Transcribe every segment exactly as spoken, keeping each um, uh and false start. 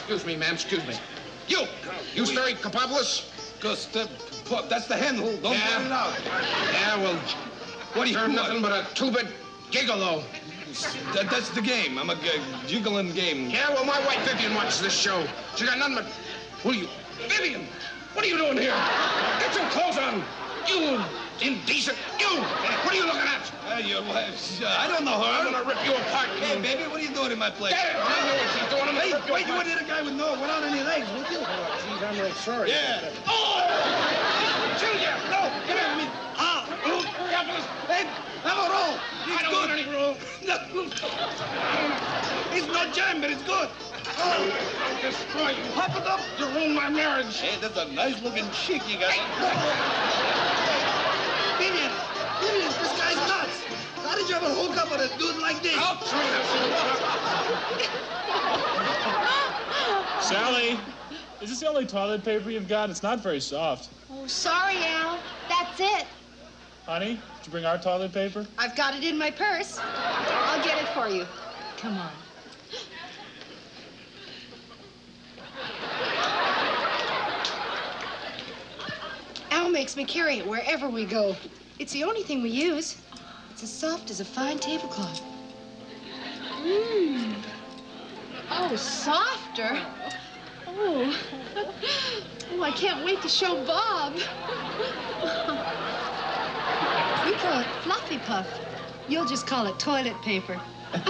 excuse me, ma'am, excuse me. You, you Stereopolis? Because that's the handle. Don't yeah. put it out. Yeah, well, what do you you're do? nothing but a two-bit gigolo. That, that's the game. I'm a jiggling game. Yeah, well, my wife Vivian watches this show. She got nothing but... Who are you? Vivian, what are you doing here? Get some clothes on. You indecent. You. What are you looking at? Uh, your wife. Uh, I don't know her. I'm going to rip you apart. Hey, baby, what are you doing in my place? Get it. I know what she's doing. I'm Hey, gonna rip you wait, you apart. want to hit a guy with no, without any legs, would you? Oh, geez, I'm real sorry. Yeah. Oh! Chill ya. No, come here. I mean, ah, oh, hey, have a roll. It's I don't good. want any roll. It's not jam, but it's good. Oh, I'll destroy you. Pop it up. You ruined my marriage. Hey, that's a nice-looking chick you got. Vivian, Vivian, this guy's nuts. How did you ever hook up with a dude like this? I'll try this. Sally, is this the only toilet paper you've got? It's not very soft. Oh, sorry, Al. That's it. Honey, did you bring our toilet paper? I've got it in my purse. I'll get it for you. Come on. Al makes me carry it wherever we go. It's the only thing we use. It's as soft as a fine tablecloth. Mmm. Oh, softer. Oh. Oh, I can't wait to show Bob. We call it Fluffy Puff. You'll just call it toilet paper.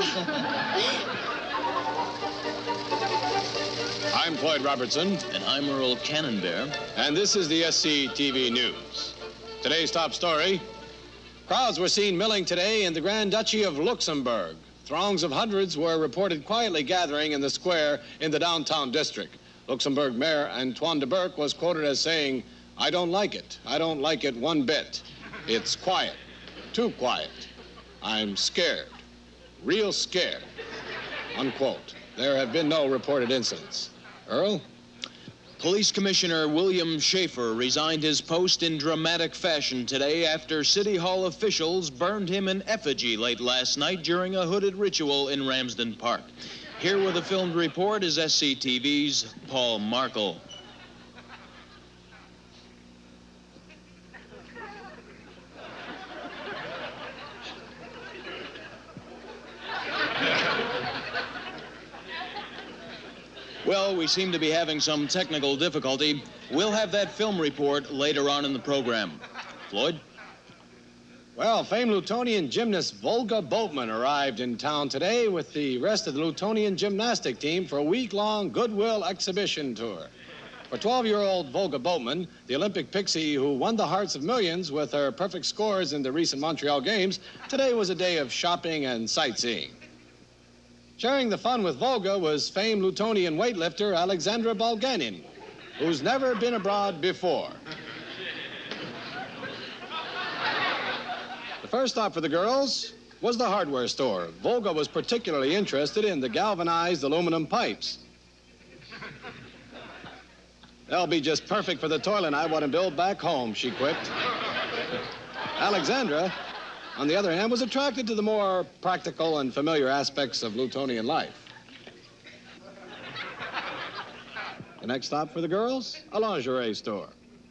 I'm Floyd Robertson. And I'm Earl Cannonbear. And this is the S C T V News. Today's top story. Crowds were seen milling today in the Grand Duchy of Luxembourg. Throngs of hundreds were reported quietly gathering in the square in the downtown district. Luxembourg Mayor Antoine de Burke was quoted as saying, "I don't like it. I don't like it one bit. It's quiet. Too quiet. I'm scared. Real scared." Unquote. There have been no reported incidents. Earl? Police Commissioner William Schaefer resigned his post in dramatic fashion today after City Hall officials burned him in effigy late last night during a hooded ritual in Ramsden Park. Here with a filmed report is S C T V's Paul Markle. Well, we seem to be having some technical difficulty. We'll have that film report later on in the program. Floyd? Well, famed Lutonian gymnast Volga Boatman arrived in town today with the rest of the Lutonian gymnastic team for a week-long goodwill exhibition tour. For twelve-year-old Volga Boatman, the Olympic pixie who won the hearts of millions with her perfect scores in the recent Montreal Games, today was a day of shopping and sightseeing. Sharing the fun with Volga was famed Lutonian weightlifter Alexandra Bulganin, who's never been abroad before. The first stop for the girls was the hardware store. Volga was particularly interested in the galvanized aluminum pipes. They'll be just perfect for the toilet I want to build back home, she quipped. Alexandra, on the other hand, was attracted to the more practical and familiar aspects of Lutonian life. The next stop for the girls, a lingerie store.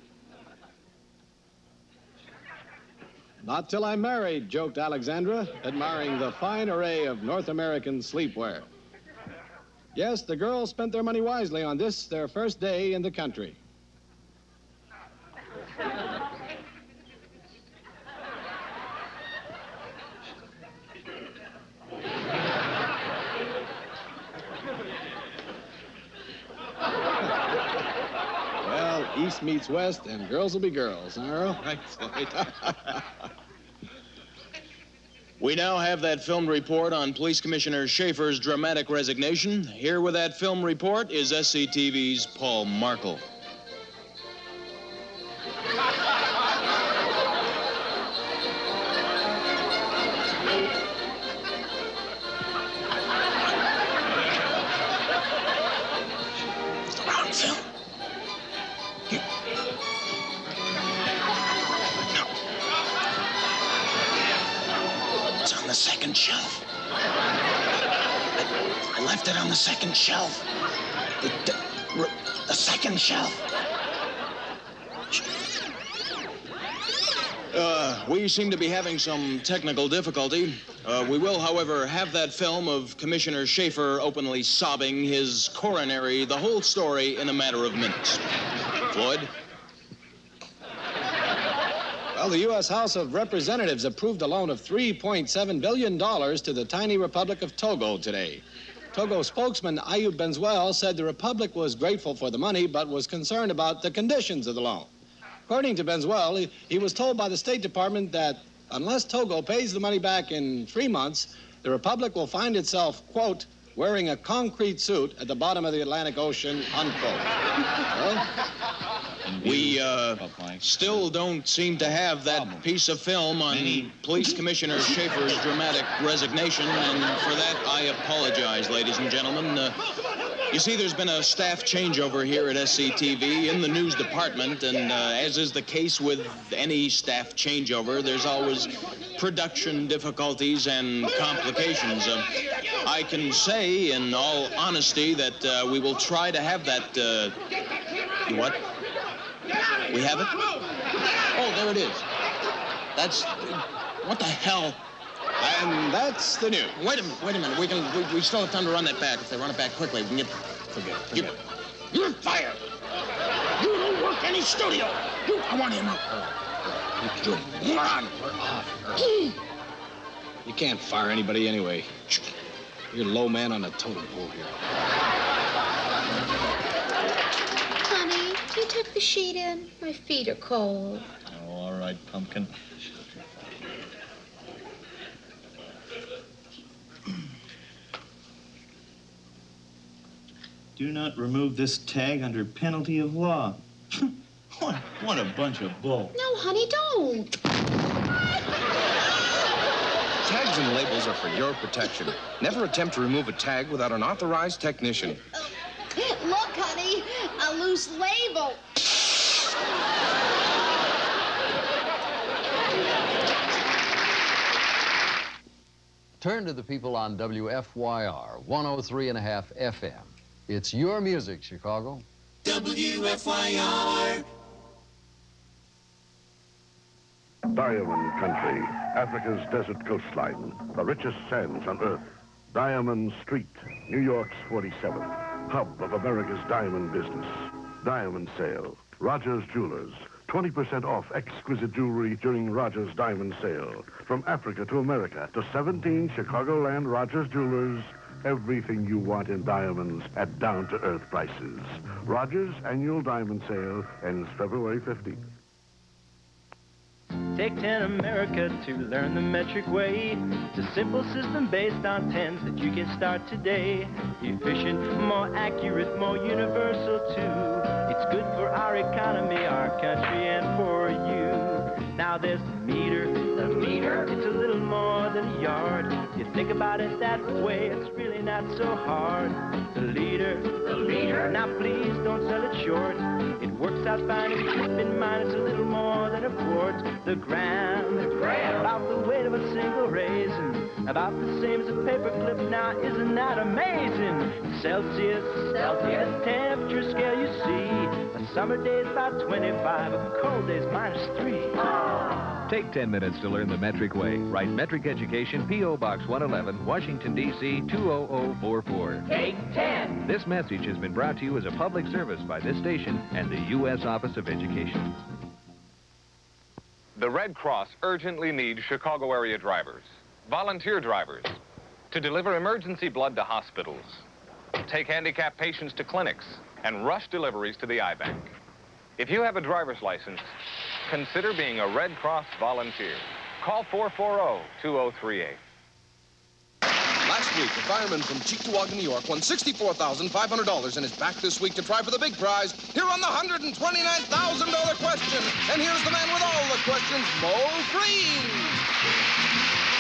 Not till I'm married, joked Alexandra, admiring the fine array of North American sleepwear. Yes, the girls spent their money wisely on this, their first day in the country. Well, East meets West, and girls will be girls, huh, Earl? Right, Floyd. We now have that film report on Police Commissioner Schaefer's dramatic resignation. Here with that film report is S C T V's Paul Markle. It's the wrong film. Here. It's on the second shelf. I, I left it on the second shelf. The, the, the second shelf. Uh, we seem to be having some technical difficulty. Uh, we will, however, have that film of Commissioner Schaefer openly sobbing his coronary, the whole story, in a matter of minutes. Floyd? Well, the U S House of Representatives approved a loan of three point seven billion dollars to the tiny Republic of Togo today. Togo spokesman Ayub Benzuel said the Republic was grateful for the money, but was concerned about the conditions of the loan. According to Benzuel, he, he was told by the State Department that unless Togo pays the money back in three months, the Republic will find itself, quote, wearing a concrete suit at the bottom of the Atlantic Ocean, unquote. Well, we uh, still don't seem to have that piece of film on Police Commissioner Schaefer's dramatic resignation, and for that I apologize, ladies and gentlemen. Uh, You see, there's been a staff changeover here at S C T V in the news department, and uh, as is the case with any staff changeover, there's always production difficulties and complications. Uh, I can say in all honesty that uh, we will try to have that, uh, what? We have it? Oh, there it is. That's, what the hell? and that's the news. Wait a minute, wait a minute. We can, we, we still have time to run that back. If they run it back quickly, we can get, Forget it, forget it. You're fired. You don't work any studio. You, I want him out. You Moron. We're off. You can't fire anybody anyway. You're low man on the totem pole here. Honey, can you tuck the sheet in? My feet are cold. Oh, all right, Pumpkin. Do not remove this tag under penalty of law. what, what a bunch of bull. No, honey, don't. Tags and labels are for your protection. Never attempt to remove a tag without an authorized technician. Uh, look, honey, a loose label. Turn to the people on W F Y R, one oh three and a half F M. It's your music, Chicago. W F Y R. Diamond country, Africa's desert coastline, the richest sands on earth. Diamond Street, New York's forty-seventh, hub of America's diamond business. Diamond sale, Rogers Jewelers, twenty percent off exquisite jewelry during Rogers Diamond Sale. From Africa to America to seventeen Chicagoland Rogers Jewelers, everything you want in diamonds at down-to-earth prices. Rogers Annual Diamond Sale ends February fifteenth. Take ten America to learn the metric way. It's a simple system based on tens that you can start today. Efficient, more accurate, more universal too. It's good for our economy, our country, and for you. Now there's the meter, the meter. It's a little more than a yard. You think about it that way, it's really not so hard. The leader, the leader. Now please don't sell it short. It works out fine if you keep in mind it's a little more than a quart. The gram, the gram. About the weight of a single raisin. About the same as a paper clip. Now isn't that amazing? Celsius, Celsius. Temperature scale you see. A summer day's about twenty-five. A cold day's minus three. Take ten minutes to learn the metric way. Write Metric Education, P O Box one eleven, Washington, D C two oh oh four four. Take ten. This message has been brought to you as a public service by this station and the U S Office of Education. The Red Cross urgently needs Chicago area drivers, volunteer drivers, to deliver emergency blood to hospitals, take handicapped patients to clinics, and rush deliveries to the eye bank. If you have a driver's license, consider being a Red Cross volunteer. Call four four zero, two zero three eight. Last week, a fireman from Cheektowaga, New York, won sixty-four thousand five hundred dollars and is back this week to try for the big prize. Here on the one hundred twenty-nine thousand dollar question. And here's the man with all the questions, Mo Green.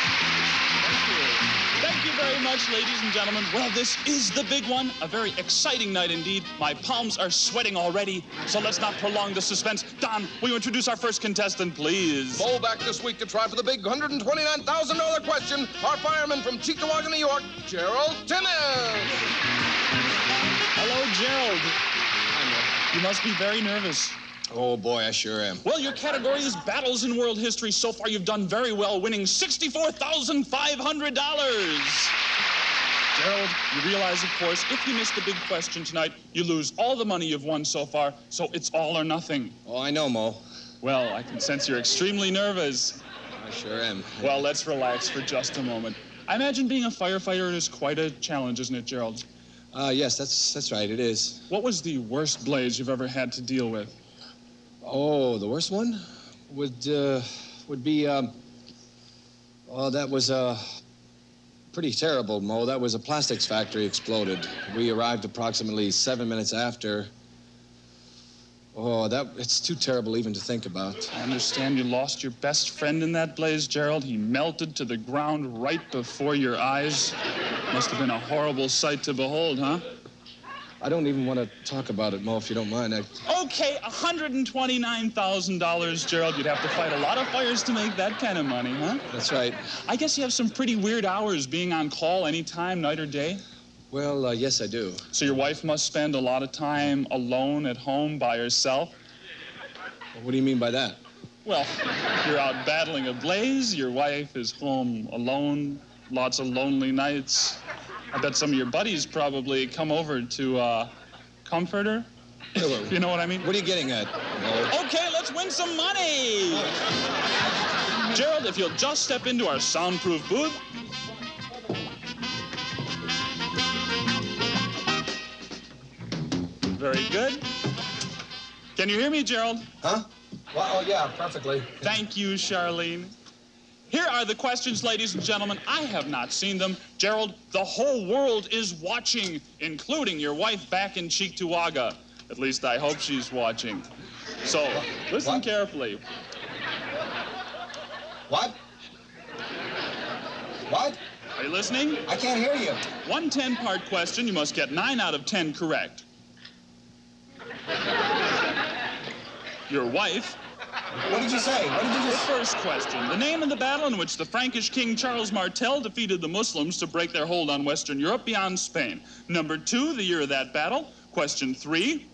Thank you very much, ladies and gentlemen. Well, this is the big one. A very exciting night indeed. My palms are sweating already, so let's not prolong the suspense. Don, will you introduce our first contestant, please? Mo back this week to try for the big one hundred twenty-nine thousand dollar question. Our fireman from Cheektowaga, New York, Gerald Timmons. Hello, Gerald. You must be very nervous. Oh, boy, I sure am. Well, your category is Battles in World History. So far, you've done very well, winning sixty-four thousand five hundred dollars. Gerald, you realize, of course, if you miss the big question tonight, you lose all the money you've won so far, so it's all or nothing. Oh, I know, Mo. Well, I can sense you're extremely nervous. I sure am. Well, let's relax for just a moment. I imagine being a firefighter is quite a challenge, isn't it, Gerald? Uh, yes, that's that's right, it is. What was the worst blaze you've ever had to deal with? Oh, the worst one would, uh, would be, um... Oh, that was, uh... pretty terrible, Mo. That was a plastics factory exploded. We arrived approximately seven minutes after. Oh, that it's too terrible even to think about. I understand you lost your best friend in that blaze, Gerald. He melted to the ground right before your eyes. Must have been a horrible sight to behold, huh? I don't even want to talk about it, Mo, if you don't mind. I... Okay, one hundred twenty-nine thousand dollars, Gerald. You'd have to fight a lot of fires to make that kind of money, huh? That's right. I guess you have some pretty weird hours being on call any time, night or day. Well, uh, yes, I do. So your wife must spend a lot of time alone at home by herself? What do you mean by that? Well, you're out battling a blaze, your wife is home alone, lots of lonely nights. I bet some of your buddies probably come over to uh, comfort her. You know what I mean? What are you getting at? No. Okay, let's win some money! Gerald, if you'll just step into our soundproof booth. Very good. Can you hear me, Gerald? Huh? Well, oh, yeah, perfectly. Thank you, Charlene. Here are the questions, ladies and gentlemen. I have not seen them. Gerald, the whole world is watching, including your wife back in Cheektowaga. At least I hope she's watching. So, listen what? carefully. What? What? Are you listening? I can't hear you. One ten-part question. You must get nine out of ten correct. Your wife... What did you say? What did you just... The first question. The name of the battle in which the Frankish king Charles Martel defeated the Muslims to break their hold on Western Europe beyond Spain. Number two, the year of that battle. Question three.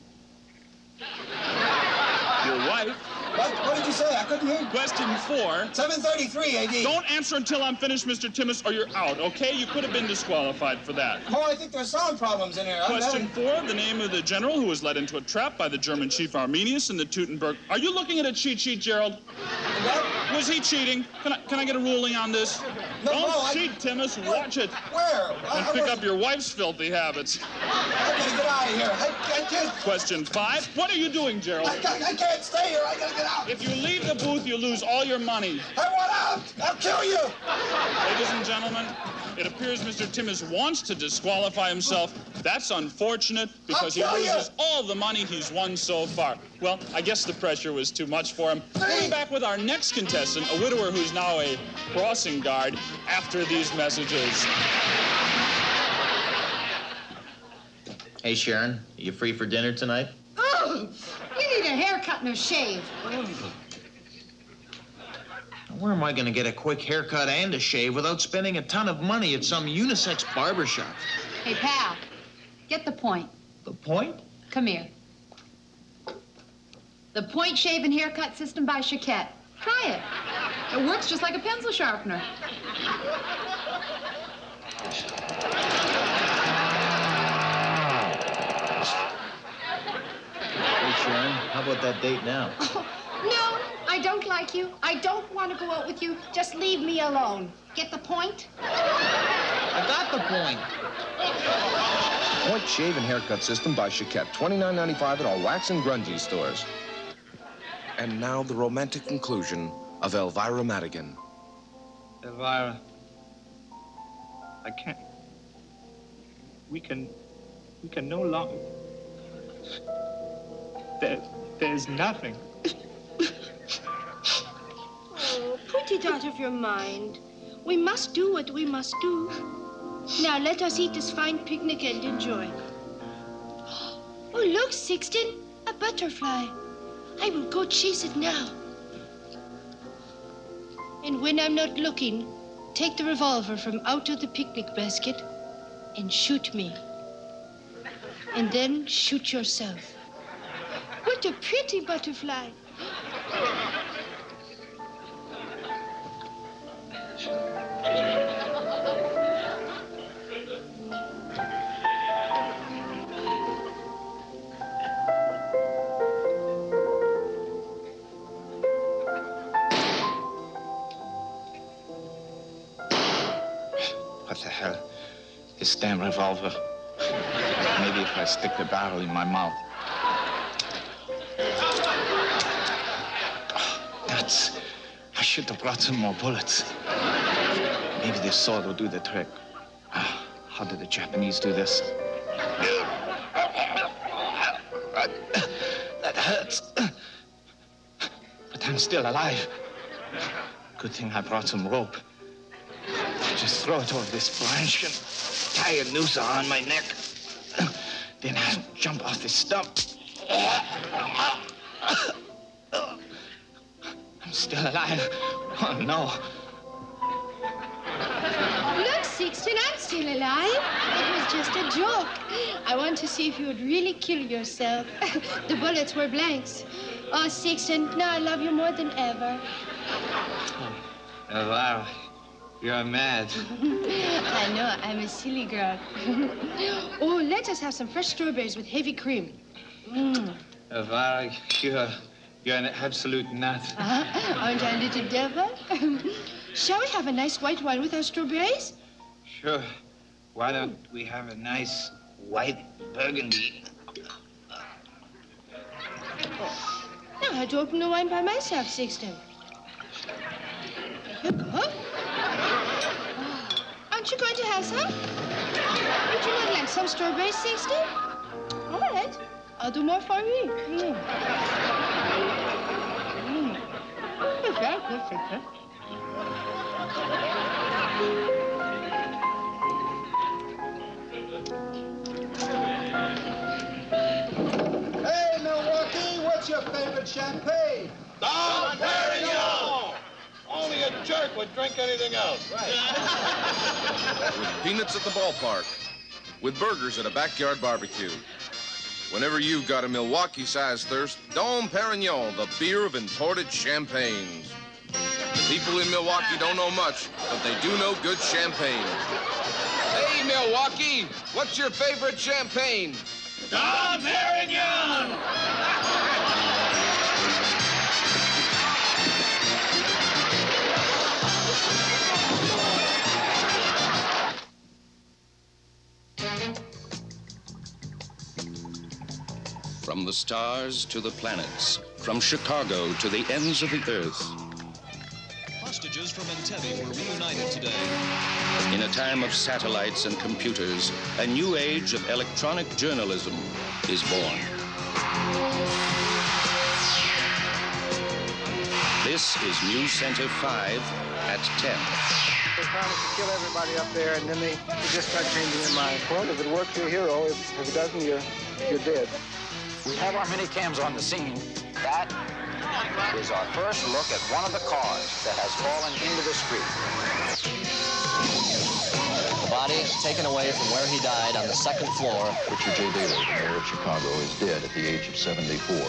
Your wife... What? What did you say? I couldn't hear you. Question four. seven thirty-three, A D. Don't answer until I'm finished, Mister Timmis, or you're out, okay? You could have been disqualified for that. Oh, I think there's sound problems in here. Question four, the name of the general who was led into a trap by the German chief Arminius in the Teutoburg. Are you looking at a cheat sheet, Gerald? What? Was he cheating? Can I, can I get a ruling on this? No, Don't no, cheat, I... Timmis. Watch it. Where? And I, I pick was... up your wife's filthy habits. I gotta get out of here. I, I can't... Question five. What are you doing, Gerald? I, I, I can't stay here. I gotta get out. If you leave the booth, you lose all your money. I want out. I'll kill you. Ladies and gentlemen, it appears Mister Timmis wants to disqualify himself. That's unfortunate because he loses you. all the money he's won so far. Well, I guess the pressure was too much for him. We'll be back with our next contestant, a widower who's now a crossing guard, after these messages. Hey, Sharon, are you free for dinner tonight? Oh, you need a haircut and a shave. Where am I going to get a quick haircut and a shave without spending a ton of money at some unisex barber shop? Hey, pal, get the point. The point? Come here. The point shave and haircut system by Chiquette. Try it. It works just like a pencil sharpener. Hey, Sharon, how about that date now? Oh, no, I don't like you. I don't want to go out with you. Just leave me alone. Get the point? I got the point. Point Shave and Haircut System by Chiquette. twenty-nine ninety-five at all wax and grungy stores. And now the romantic conclusion of Elvira Mad Again. Elvira, I can't. We can. We can no longer. There, there's nothing. Oh, put it out of your mind. We must do what we must do. Now let us eat this fine picnic and enjoy. Oh, look, Sixten, a butterfly. I will go chase it now. And when I'm not looking, take the revolver from out of the picnic basket and shoot me. and then shoot yourself. What a pretty butterfly. What the hell? This damn revolver. Maybe if I stick the barrel in my mouth. Oh, nuts. I should have brought some more bullets. Maybe this sword will do the trick. Ah, how did the Japanese do this? That hurts. But I'm still alive. Good thing I brought some rope. Just throw it over this branch and tie a noose around my neck. Then I'll jump off this stump. I'm still alive. Oh, no. Look, Sixten, I'm still alive. It was just a joke. I want to see if you would really kill yourself. The bullets were blanks. Oh, Sixten, now I love you more than ever. Elvira, you're mad. I know, I'm a silly girl. Oh, let us have some fresh strawberries with heavy cream. Mm. Elvira, you're, you're an absolute nut. Uh-huh. Aren't I a little devil? Shall we have a nice white wine with our strawberries? Sure. Why don't we have a nice white burgundy? Oh. Now I had to open the wine by myself, Sixten. Here you go. Oh. Aren't you going to have some? Would you not like some strawberries, Sixten? All right. I'll do more for you. Mm. Mm. It's very good, Sixten. Hey, Milwaukee, what's your favorite champagne? Dom Perignon! Only a jerk would drink anything else. With peanuts at the ballpark. With burgers at a backyard barbecue. Whenever you've got a Milwaukee-sized thirst, Dom Perignon, the beer of imported champagnes. People in Milwaukee don't know much, but they do know good champagne. Hey, Milwaukee, what's your favorite champagne? Dom Perignon! From the stars to the planets, from Chicago to the ends of the earth. Hostages from Entebbe were reunited today. In a time of satellites and computers, a new age of electronic journalism is born. This is News Center five at ten. They promised to kill everybody up there, and then they, they just start changing their mind. Well, if it works, you're a hero. If, if it doesn't, you're, you're dead. We have our mini cams on the scene. That is our first look at one of the cars that has fallen into the street. The body taken away from where he died on the second floor. Richard J. Daley, the mayor of Chicago, is dead at the age of seventy-four.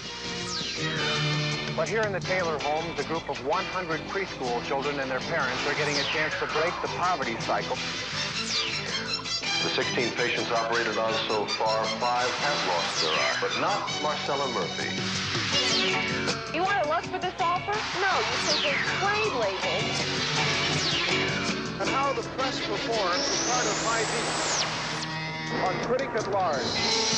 But here in the Taylor homes, a group of one hundred preschool children and their parents are getting a chance to break the poverty cycle. The sixteen patients operated on so far, five have lost their eye, but not Marcella Murphy. You want to look for this offer? No, you simply trade labels. And how the press performs is part of my piece on Critic at Large.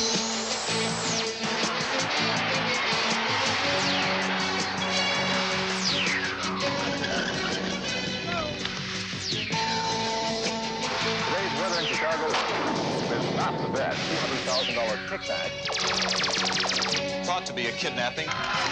Today's weather in Chicago is not the best. two hundred thousand dollar kickback. Thought to be a kidnapping.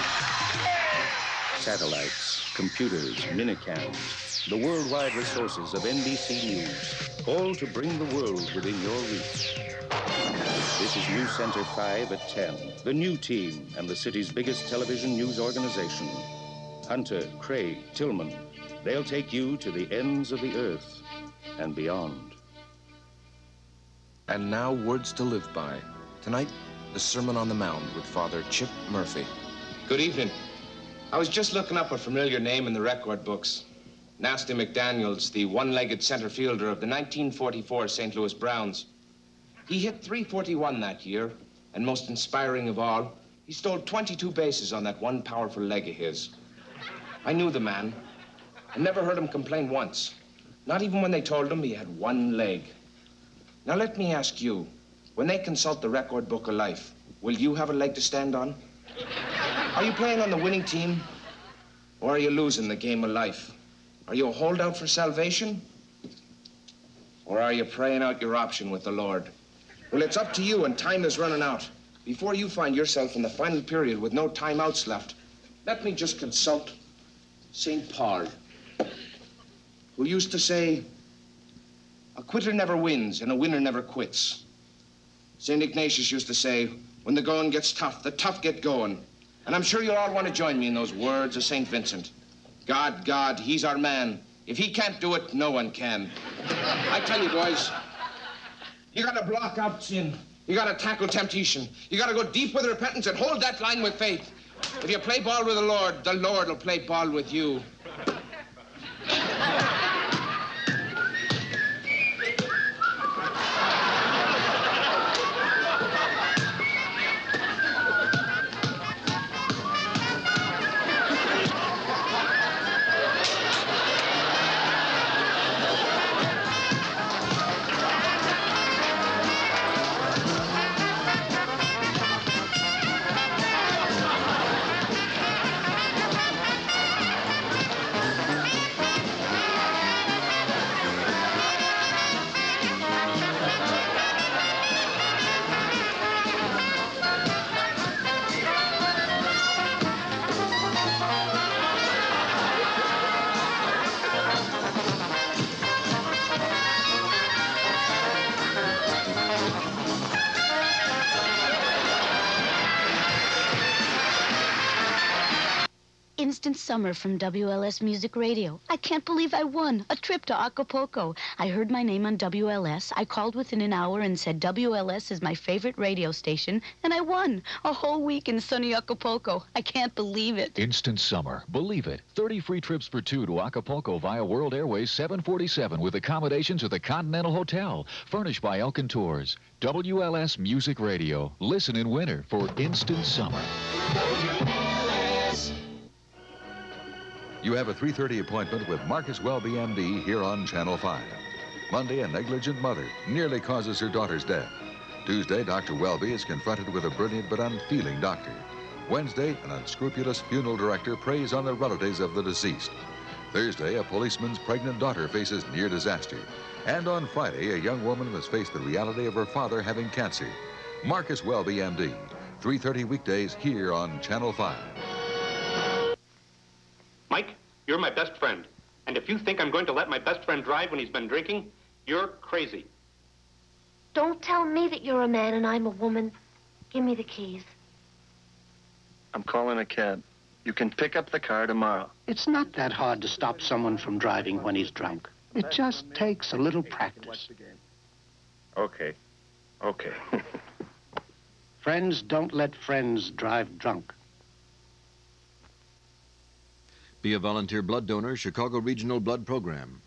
Satellites, computers, minicams, the worldwide resources of N B C News, all to bring the world within your reach. This is News Center five at ten, the new team and the city's biggest television news organization. Hunter, Craig, Tillman, they'll take you to the ends of the earth and beyond. And now, words to live by. Tonight, the Sermon on the Mound with Father Chip Murphy. Good evening. I was just looking up a familiar name in the record books. Nasty McDaniels, the one-legged center fielder of the nineteen forty-four Saint Louis Browns. He hit three forty-one that year, and most inspiring of all, he stole twenty-two bases on that one powerful leg of his. I knew the man, and never heard him complain once. Not even when they told him he had one leg. Now let me ask you, when they consult the record book of life, will you have a leg to stand on? Are you playing on the winning team, or are you losing the game of life? Are you a holdout for salvation, or are you praying out your option with the Lord? Well, it's up to you, and time is running out. Before you find yourself in the final period with no timeouts left, let me just consult Saint Paul, who used to say, a quitter never wins and a winner never quits. Saint Ignatius used to say, when the going gets tough, the tough get going. And I'm sure you'll all want to join me in those words of Saint Vincent. God, God, he's our man. If he can't do it, no one can. I tell you, boys, you gotta block out sin. You gotta tackle temptation. You gotta go deep with repentance and hold that line with faith. If you play ball with the Lord, the Lord will play ball with you. Instant Summer from W L S Music Radio. I can't believe I won a trip to Acapulco. I heard my name on W L S. I called within an hour and said W L S is my favorite radio station, and I won a whole week in sunny Acapulco. I can't believe it. Instant Summer. Believe it. thirty free trips for two to Acapulco via World Airways seven forty-seven with accommodations at the Continental Hotel. Furnished by Elkin Tours. W L S Music Radio. Listen in winter for Instant Summer. You have a three thirty appointment with Marcus Welby, M D, here on Channel five. Monday, a negligent mother nearly causes her daughter's death. Tuesday, Doctor Welby is confronted with a brilliant but unfeeling doctor. Wednesday, an unscrupulous funeral director preys on the relatives of the deceased. Thursday, a policeman's pregnant daughter faces near disaster. And on Friday, a young woman must face the reality of her father having cancer. Marcus Welby, M D, three thirty weekdays here on Channel five. Mike, you're my best friend. And if you think I'm going to let my best friend drive when he's been drinking, you're crazy. Don't tell me that you're a man and I'm a woman. Give me the keys. I'm calling a cab. You can pick up the car tomorrow. It's not that hard to stop someone from driving when he's drunk. It just takes a little practice. Okay. Okay. Friends don't let friends drive drunk. Be a volunteer blood donor, Chicago Regional Blood Program.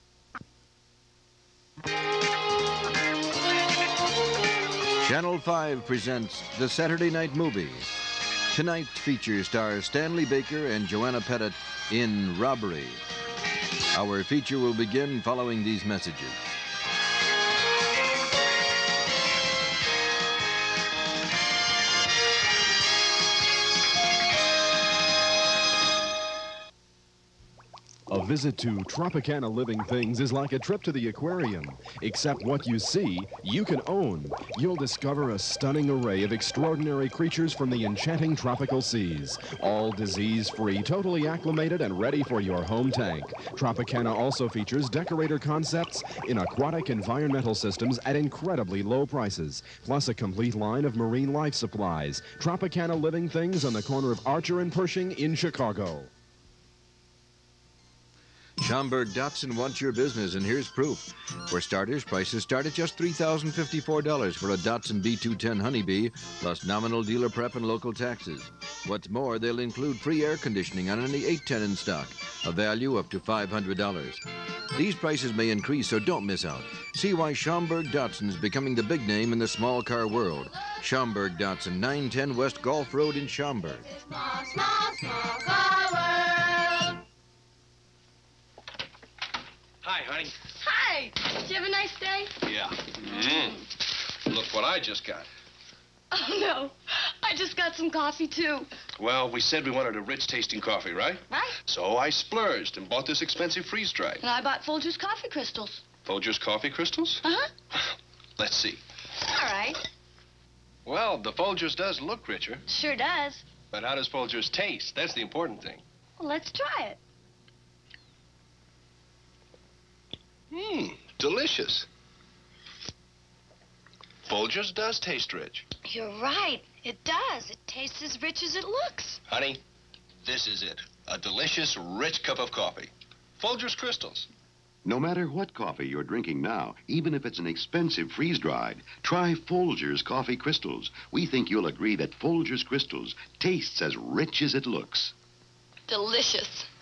Channel five presents the Saturday Night Movie. Tonight's feature stars Stanley Baker and Joanna Pettit in Robbery. Our feature will begin following these messages. A visit to Tropicana Living Things is like a trip to the aquarium, except what you see, you can own. You'll discover a stunning array of extraordinary creatures from the enchanting tropical seas, all disease-free, totally acclimated and ready for your home tank. Tropicana also features decorator concepts in aquatic environmental systems at incredibly low prices, plus a complete line of marine life supplies. Tropicana Living Things on the corner of Archer and Pershing in Chicago. Schaumburg Datsun wants your business, and here's proof. For starters, prices start at just three thousand fifty-four dollars for a Datsun B two ten Honeybee, plus nominal dealer prep and local taxes. What's more, they'll include free air conditioning on any eight ten in stock, a value up to five hundred dollars. These prices may increase, so don't miss out. See why Schaumburg Datsun is becoming the big name in the small car world. Schaumburg Datsun, nine ten West Golf Road in Schaumburg. Small, small, small car world. Hi, honey. Hi. Did you have a nice day? Yeah. Mm. Look what I just got. Oh, no. I just got some coffee, too. Well, we said we wanted a rich-tasting coffee, right? Right. So I splurged and bought this expensive freeze-dried. And I bought Folgers coffee crystals. Folgers coffee crystals? Uh-huh. Let's see. All right. Well, the Folgers does look richer. Sure does. But how does Folgers taste? That's the important thing. Well, let's try it. Mmm, delicious. Folgers does taste rich. You're right. It does. It tastes as rich as it looks. Honey, this is it. A delicious, rich cup of coffee. Folgers Crystals. No matter what coffee you're drinking now, even if it's an expensive freeze-dried, try Folgers Coffee Crystals. We think you'll agree that Folgers Crystals tastes as rich as it looks. Delicious.